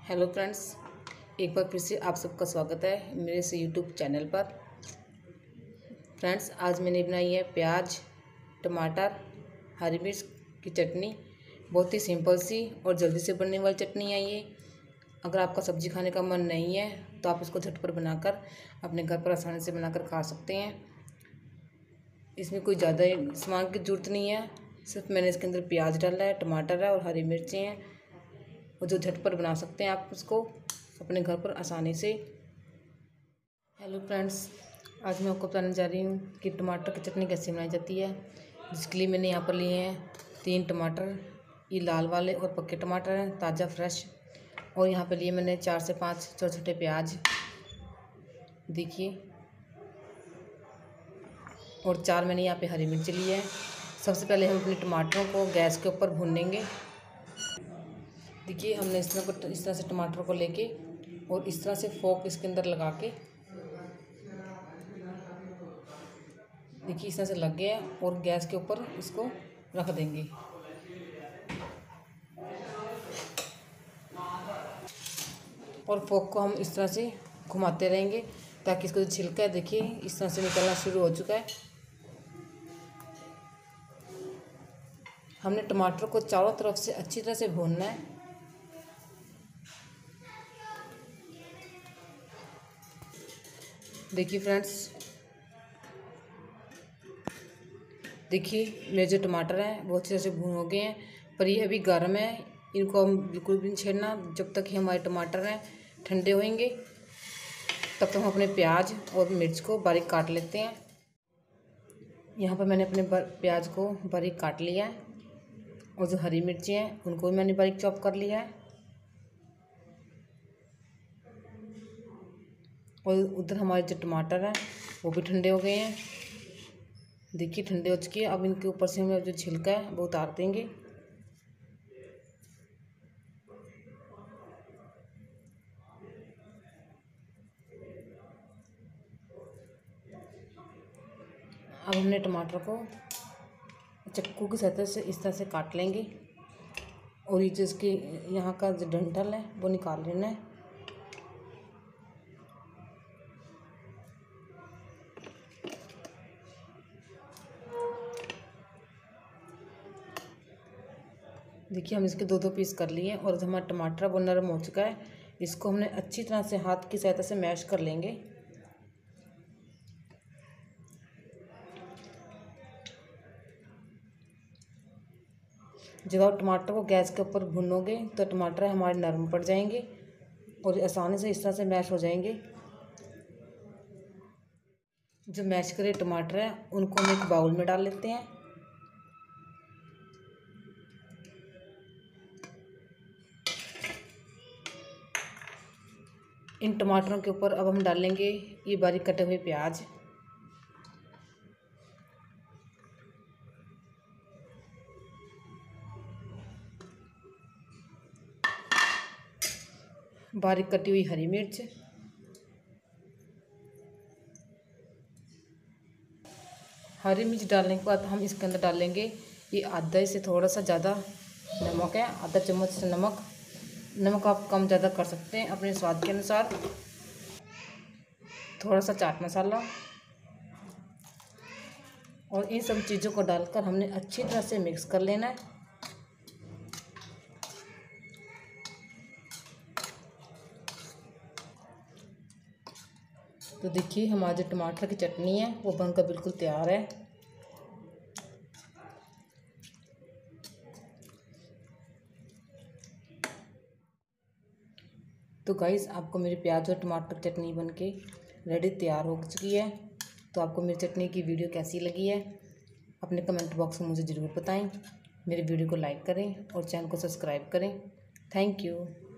Hello friends, एक बार फिर से आप सबका स्वागत है मेरे इस यूट्यूब चैनल पर। फ्रेंड्स, आज मैंने बनाई है प्याज, टमाटर, हरी मिर्च की चटनी। बहुत ही सिंपल सी और जल्दी से बनने वाली चटनी है ये। अगर आपका सब्ज़ी खाने का मन नहीं है तो आप इसको झटपट बनाकर अपने घर पर आसानी से बनाकर खा सकते हैं। इसमें कोई ज़्यादा सामान की ज़रूरत नहीं है, सिर्फ मैंने इसके अंदर प्याज डाला है, टमाटर है और हरी मिर्चें हैं, और जो झटपट बना सकते हैं आप उसको अपने घर पर आसानी से। हेलो फ्रेंड्स, आज मैं आपको बताने जा रही हूँ कि टमाटर की चटनी कैसे बनाई जाती है। जिसके लिए मैंने यहाँ पर लिए हैं 3 टमाटर, ये लाल वाले और पक्के टमाटर हैं, ताज़ा फ्रेश। और यहाँ पर लिए मैंने 4 से 5 छोटे छोटे प्याज, देखिए। और 4 मैंने यहाँ पे हरी मिर्च ली है। सबसे पहले हम अपने टमाटरों को गैस के ऊपर भूनेंगे। देखिए, हमने इस तरह से टमाटर को लेके और इस तरह से फोक इसके अंदर लगा के, देखिए इस तरह से लग गया है, और गैस के ऊपर इसको रख देंगे। और फोक को हम इस तरह से घुमाते रहेंगे ताकि इसका जो छिलका है, देखिए इस तरह से निकलना शुरू हो चुका है। हमने टमाटर को चारों तरफ से अच्छी तरह से भूनना है। देखिए फ्रेंड्स, देखिए मेरे जो टमाटर हैं वो अच्छी तरह से भून हो गए हैं, पर ये अभी गर्म है। इनको हम बिल्कुल भी नहीं छेड़ना जब तक कि हमारे टमाटर हैं ठंडे होंगे। तब तक हम अपने प्याज और मिर्च को बारीक काट लेते हैं। यहाँ पर मैंने अपने प्याज को बारीक काट लिया है, और जो हरी मिर्ची हैं उनको भी मैंने बारीक चॉप कर लिया है। और उधर हमारे जो टमाटर हैं वो भी ठंडे हो गए हैं। देखिए ठंडे हो चुके हैं। अब इनके ऊपर से हम जो छिलका है वो उतार देंगे। अब हमने टमाटर को चाकू की सहायता से इस तरह से काट लेंगे, और ये जो इसके यहाँ का जो डंठल है वो निकाल लेना है। देखिए हम इसके 2-2 पीस कर लिए हैं, और जो हमारा टमाटर वो नरम हो चुका है। इसको हमने अच्छी तरह से हाथ की सहायता से मैश कर लेंगे। जब आप टमाटर को गैस के ऊपर भूनोगे तो टमाटर हमारे नरम पड़ जाएंगे और आसानी से इस तरह से मैश हो जाएंगे। जो मैश करे टमाटर है उनको हम एक बाउल में डाल लेते हैं। इन टमाटरों के ऊपर अब हम डालेंगे ये बारीक कटे हुए प्याज। बारीक कटी हुई हरी मिर्च, हरी मिर्च डालने के बाद हम इसके अंदर डालेंगे ये आधा से थोड़ा सा ज़्यादा नमक है, आधा चम्मच से नमक आप कम ज़्यादा कर सकते हैं अपने स्वाद के अनुसार। थोड़ा सा चाट मसाला, और इन सब चीज़ों को डालकर हमने अच्छी तरह से मिक्स कर लेना है। तो देखिए हमारी जो टमाटर की चटनी है वो बनकर बिल्कुल तैयार है। तो गाइस, आपको मेरी प्याज और टमाटर की चटनी बनके रेडी तैयार हो चुकी है। तो आपको मेरी चटनी की वीडियो कैसी लगी है अपने कमेंट बॉक्स में मुझे ज़रूर बताएं। मेरी वीडियो को लाइक करें और चैनल को सब्सक्राइब करें। Thank you.